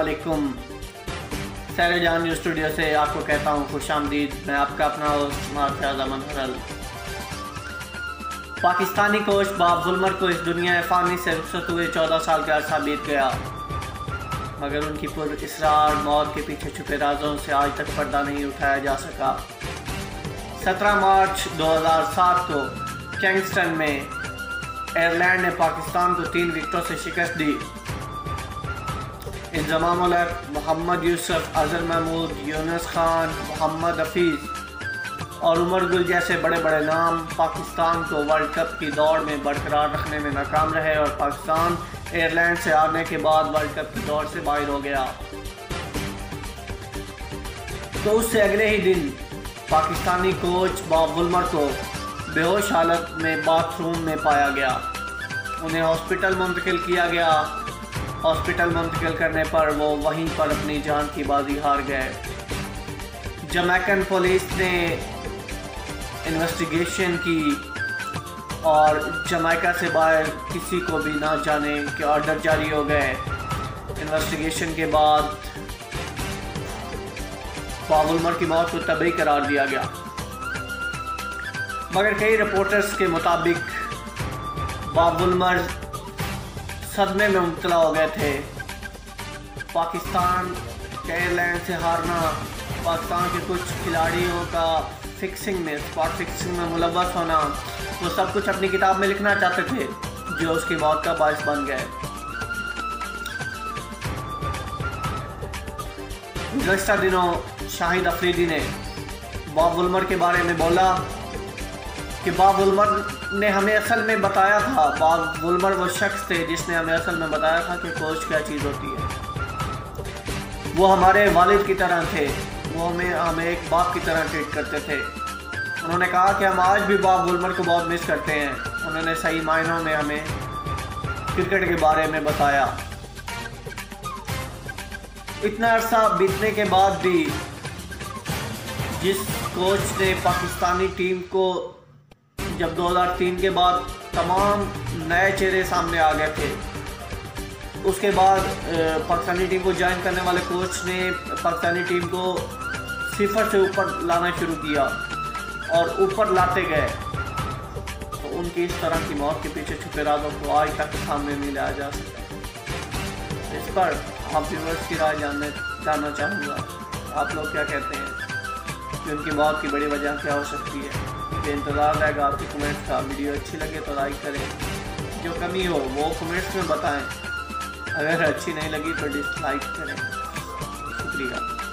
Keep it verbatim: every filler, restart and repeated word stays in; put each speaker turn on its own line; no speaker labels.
वालेकुम। सैर जान न्यूज़ स्टूडियो से आपको कहता हूँ खुश आमदीद। मैं आपका अपना अमन हरल। पाकिस्तानी कोच बाब वुल्मर को इस दुनिया फ़ानी से रुखसत हुए चौदह साल का अरसा बीत गया, मगर उनकी पुरइसरार मौत के पीछे छुपे राजों से आज तक पर्दा नहीं उठाया जा सका। सत्रह मार्च दो हज़ार सात को किंगस्टन में आयरलैंड ने पाकिस्तान को तीन विकेटों से शिकस्त दी। इंजमाम उल हक, मोहम्मद यूसुफ, अजहर महमूद, यूनुस खान, मोहम्मद हफीज़ और उमर गुल जैसे बड़े बड़े नाम पाकिस्तान को वर्ल्ड कप की दौड़ में बरकरार रखने में नाकाम रहे और पाकिस्तान आयरलैंड से हारने के बाद वर्ल्ड कप की दौड़ से बाहर हो गया। तो उससे अगले ही दिन पाकिस्तानी कोच बाब वुल्मर को बेहोश हालत में बाथरूम में पाया गया। उन्हें हॉस्पिटल मुंतकिल किया गया। हॉस्पिटल मुंतकिल करने पर वो वहीं पर अपनी जान की बाजी हार गए। जमैकन पुलिस ने इन्वेस्टिगेशन की और जमैका से बाहर किसी को भी ना जाने के ऑर्डर जारी हो गए। इन्वेस्टिगेशन के बाद बाब वुल्मर की मौत को तबई करार दिया गया, मगर कई रिपोर्टर्स के मुताबिक बाब वुल्मर सदमे में मुब्तला हो गए थे। पाकिस्तान के आयरलैंड से हारना, पाकिस्तान के कुछ खिलाड़ियों का फिक्सिंग में स्पॉट फिक्सिंग में मुलव्वस होना, वो सब कुछ अपनी किताब में लिखना चाहते थे, जो उसकी मौत का बायस बन गए। गुज़श्ता दिनों शाहिद अफरीदी ने बाब वुल्मर के बारे में बोला कि बाब वुल्मर ने हमें असल में बताया था। बाब वुल्मर वो शख्स थे जिसने हमें असल में बताया था कि कोच क्या चीज़ होती है। वो हमारे वालिद की तरह थे, वो हमें हमें एक बाप की तरह ट्रीट करते थे। उन्होंने कहा कि हम आज भी बाब वुल्मर को बहुत मिस करते हैं। उन्होंने सही मायनों में हमें क्रिकेट के बारे में बताया। इतना अरसा बीतने के बाद भी जिस कोच ने पाकिस्तानी टीम को, जब दो हज़ार तीन के बाद तमाम नए चेहरे सामने आ गए थे, उसके बाद पाकिस्तानी टीम को ज्वाइन करने वाले कोच ने पाकिस्तानी टीम को सिफर से ऊपर लाना शुरू किया और ऊपर लाते गए, तो उनकी इस तरह की मौत के पीछे छुपे राजों को आज तक सामने नहीं लाया जा सका। इस पर आप व्यूअर्स की राय जानने जानना चाहूँगा। आप लोग क्या कहते हैं कि उनकी मौत की बड़ी वजह क्या हो सकती है? ये इंतज़ार रहेगा आपकी कमेंट्स का। वीडियो अच्छी लगे तो लाइक करें, जो कमी हो वो कमेंट्स में बताएं। अगर अच्छी नहीं लगी तो डिसलाइक करें। शुक्रिया।